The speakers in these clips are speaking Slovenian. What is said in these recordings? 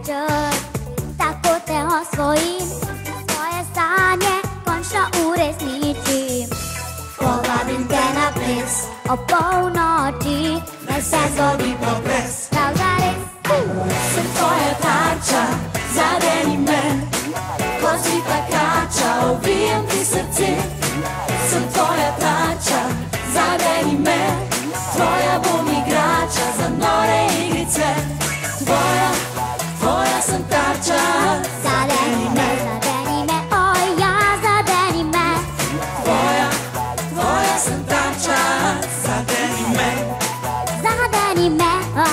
dragi, tako te osvojim, svoje sanje končno uresničim. Povabim te na ples o polnoči, naj se zgodi pokles. Prav zares Sem tvoja tarča, zadeni me, ko zvita kača, ovijem ti srce. Sem tvoja tarča, zadeni me, tvoja bom igrača za nore igrice. Tvoja sem tarča, zadeni me, oj ja, zadeni me. Tvoja sem tarča, zadeni me. Zadeni me,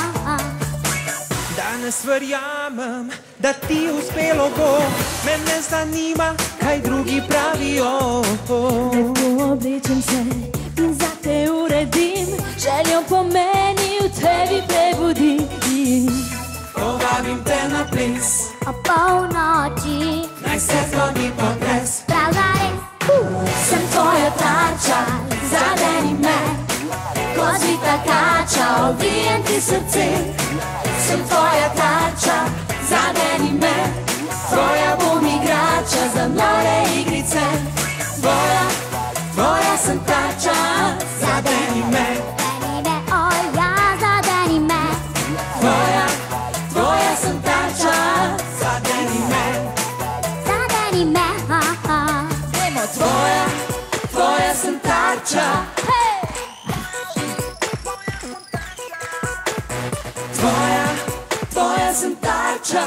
Danes verjamem, da ti uspelo bo, me ne zanima, kaj drugi pravijo. Lepo oblečem se in za te uredim, željo po meni v tebi prebudim. Povabim te na ples o polnoči, naj se zgodi pokles. prav zares Sem tvoja tarča, zadeni me, ko zvita kača, ovijem ti srce. Sem tvoja tarča, zadeni me, tvoja bom igrača za nore igrice. Tvoja sem tarča, zadeni me. oj ja, zadeni me. Tvoja sem tarča, zadeni me. Zadeni me, Gremo, tvoja sem tarča. Tvoja sem tarča.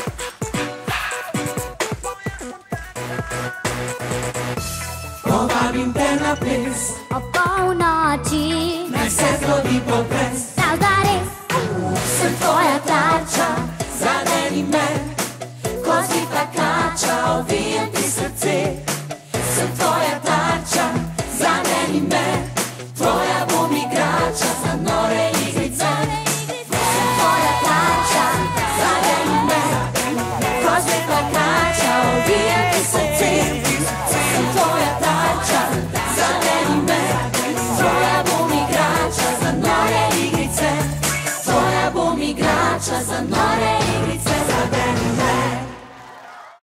Povabim te na ples, o polnoči, naj se zgodi pokles. prav zares Sem tvoja tarča, zadeni me, ko zvita kača, ovijem ti srce. Sem tvoja tarča, zadeni me, tvoja bom igrača za nore igrice. Sem tvoja tarča, zadeni me, ko zvita kača, ovijem ti srce. Sem tvoja tarča, zadeni me, tvoja bom igrača za nore igrice. Tvoja bom igrača za nore igrice.